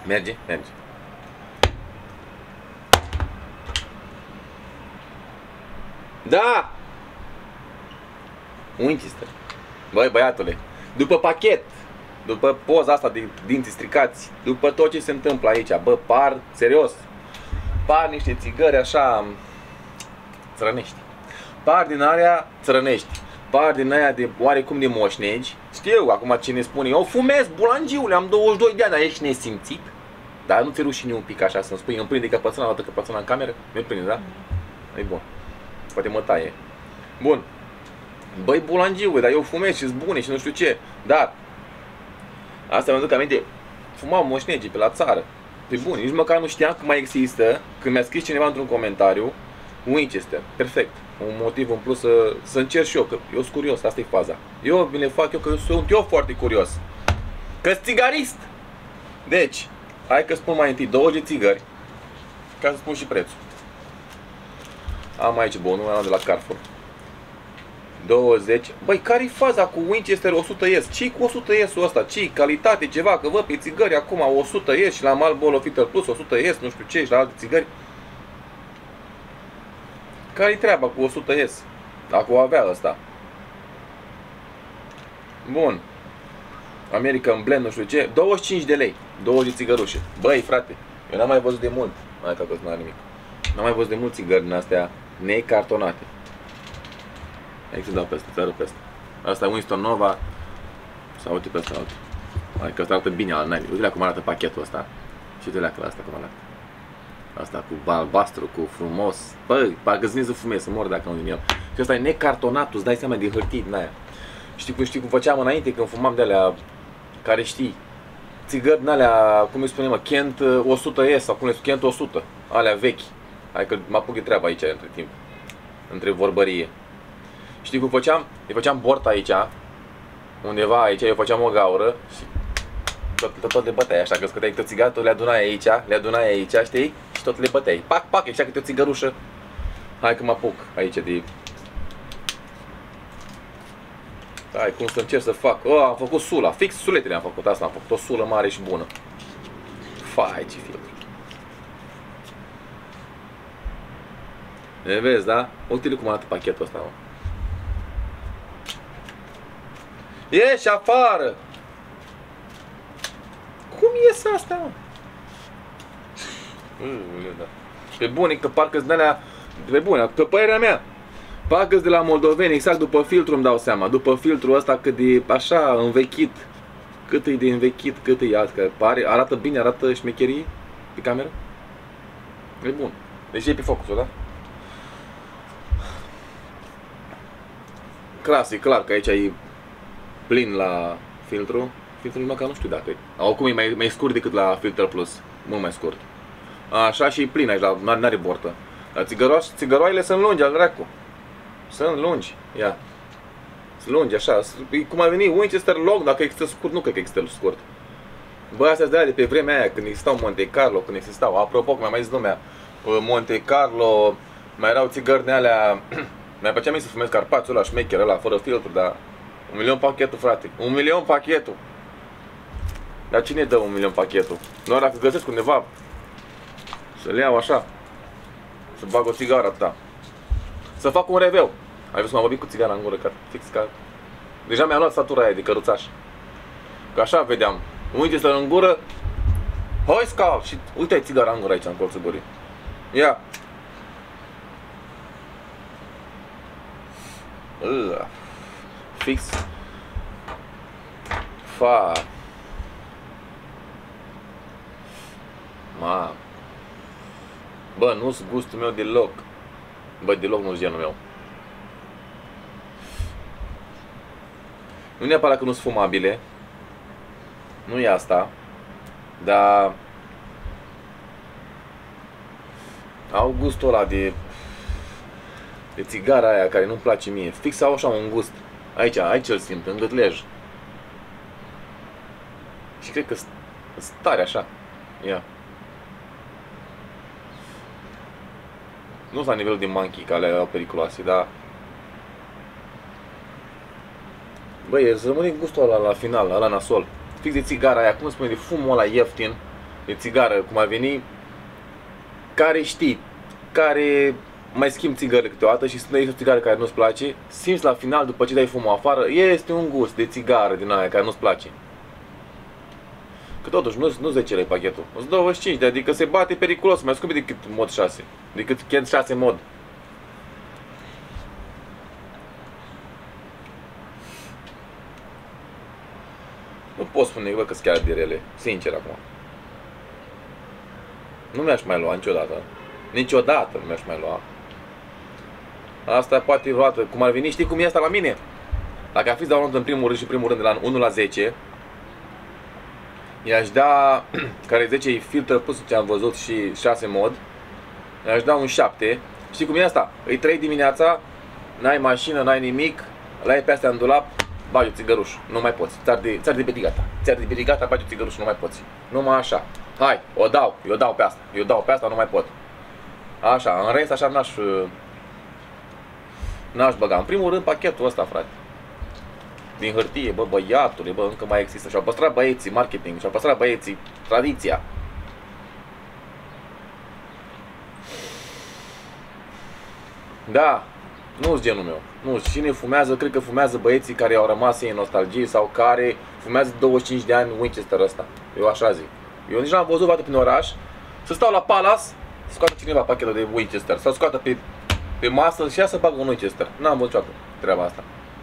Merge? Merge. Da! Winchester. Băi, băiatule, după pachet, după poza asta de dinți stricați, după tot ce se întâmplă aici, bă, par, serios, par niște țigări așa țărănești. Par din alea țărănești. Par din aia de oarecum de moșnegi. Știu acum cine spune, eu fumez, bulangiule, am 22 de ani, dar ești nesimțit? Dar nu ți rușine un pic așa să-mi spui, îmi prinde căpățâna, dată căpățâna în cameră? Nu-i prinde, da? E bun. Poate mă taie. Bun. Băi, bulangiule, dar eu fumez și-s bune și nu știu ce. Dar asta mi-aduc aminte, fumau moșnegii pe la țară. Pe bun, nici măcar nu știam că mai există. Când mi-a scris cineva într-un comentariu Winchester, perfect. Un motiv în plus să încerc și eu, că eu sunt curios, asta e faza. Eu mi le fac eu, că sunt eu foarte curios. Că-s țigarist! Deci, hai că spun mai întâi 20 țigări, ca să spun și prețul. Am aici bonul, am de la Carrefour. 20. Băi, care-i faza cu Winchester 100S? Ce-i cu 100S-ul ăsta? Ce-i calitate, ceva? Că văd pe țigări acum 100S și la Marlboro Filter Plus 100S, nu știu ce, și la alte țigări. Care-i treaba cu 100S? Dacă o avea ăsta. Bun. American Blend, nu știu ce. 25 de lei. 20 țigărușe. Băi, frate, eu n-am mai văzut de mult. Hai că nu are nimic. N-am mai văzut de mult țigări din astea necartonate. Hai să dau peste, să arăt peste. Asta e Winston Nova. Sau uite peste altul. Hai că asta arată bine al naibii. Uite-le cum arată pachetul ăsta. Și uite-le la asta cum arată. Asta cu albastru, cu frumos. Băi, parcă zi să fumez, să mor dacă nu din el. Și ăsta e necartonat, tu îți dai seama de hârtii din aia. Știi cum făceam înainte când fumam de alea, care știi, țigări din alea, cum îi spunem, Kent 100S sau cum le spune, Kent 100, alea vechi. Hai că mă apuc de treaba aici între timp, între vorbărie. Știi cum făceam? Îi făceam bort aici, undeva aici, eu făceam o gaură și tot le băteai așa, că scoteai câte o țigară, tot le adunai aici, știi? Și tot le băteai. Pac, pac, ieșea câte o țigărușă. Hai că mă apuc aici de... Hai, cum să încerc să fac. Am făcut sula, fix suletele am făcut, asta am făcut, o sulă mare și bună. Fai, ce filtru. Ne vezi, da? Uite-le cum arată pachetul ăsta, mă. Ieși afară! Cum ies asta, mă? Da. Pe bune, că parcă-s de alea... Pe bune, pe părerea mea, parcă-s de la moldoveni, exact după filtru îmi dau seama. După filtrul ăsta cât de așa învechit. Cât e de învechit, cât e alt, că pare, arată bine, arată șmecherie pe cameră. E bun. Deci e pe focusul, da? Clasic, clar că aici e plin la filtru. Filtrul măcar nu știu dacă e. Oricum e mai scurt decât la Filter Plus. Mult mai scurt. Așa și e plin aici, n-are bortă. Dar țigăroaiele sunt lungi, al dracu. Sunt lungi. Ia. Sunt lungi, așa. Cum a venit Winchester Long, dacă există scurt, nu cred că există scurt. Bă, astea de pe vremea aia, când existau Monte Carlo, când existau. Apropo, cum mi-a mai zis lumea, Monte Carlo, mai erau țigări de alea. Mi-a plăcea mie să fumez Carpațiul ăla, șmecher ăla, fără filtru, dar 1.000.000 pachetul, frate. 1.000.000 pachetul. Dar cine dă 1.000.000 pachetul? Doar dacă găsesc undeva să le iau așa, să bag o țigară ta. Să fac un reveu. Ai văzut cum am vorbit cu țigara în gură, fix ca... Deja mi-am luat statura aia de căruțaș. Că așa vedeam. Uite să în gură. Hai scal! Și uite-ai țigara în gură aici, în colțul gurii. Ia. Fix. Fa. Ma. Bă, nu-s gustul meu deloc. Bă, deloc nu-s genul meu. Nu neapărat că nu-s fumabile. Nu e asta. Dar au gustul ăla de țigara aia care nu-mi place mie. Fix au așa un gust. Aici îl simt, în gâtlej. Și cred că stare așa. Ia. Nu sunt la nivelul de monkey, că alea erau periculoase, dar... Băi, îți rămâne gustul ăla la final, ăla nasol. Fix de țigara aia, cum spune, de fumul ăla ieftin. de țigară, cum ar veni, care știi, care mai schimbi țigările câteodată și sunt o țigară care nu-ți place, simți la final, după ce dai fumul afară, este un gust de țigară din aia care nu-ți place. Că totuși nu 10 lei pachetul, 125, adică se bate periculos, mai scump decât mod 6, decât Kent 6 mod. Nu pot spune, bă, că sunt chiar de rele, sincer acum. Nu mi-aș mai lua niciodată. Niciodată nu mi-aș mai lua. Asta poate vreodată, cum ar veni, știi cum e asta la mine? Dacă ar fi download în primul rând și primul rând de la 1 la 10, i-aș da, care 10 e filtră plus ce am văzut și 6 mod, i-aș da un 7. Știi cum e asta? Îi 3 dimineața, n-ai mașină, n-ai nimic, l-ai pe astea în dulap, bagi o țigăruș, nu mai poți, ți-ar de bedigata. Ți-ar de bedigata, bagi o țigăruș, nu mai poți. Numai așa. Hai, eu dau pe asta, nu mai pot. Așa, în rest așa n-aș băga. În primul rând pachetul ăsta, frate. Din hârtie, bă, băiatule, bă, încă mai există. Și-au păstrat băieții marketing, și-au păstrat băieții tradiția. Da, nu-s genul meu. Nu, cine fumează, cred că fumează băieții care au rămas ei în nostalgie sau care fumează 25 de ani Winchester ăsta. Eu așa zic. Eu nici n-am văzut vreodată prin oraș să stau la Palace, să scoată cineva pachetul de Winchester, să scoată pe masă și ia să bagă un Winchester. N-am văzut niciodată treaba asta.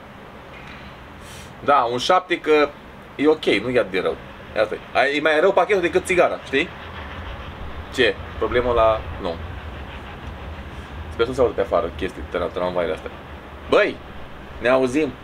Da, un 7 că e ok, nu e atât de rău. Asta e mai rău pachetul decât țigara, știi? Ce? Problemă la... Nu. Sper să nu se audă pe afară chestii, tramvaiele astea. Băi, ne auzim!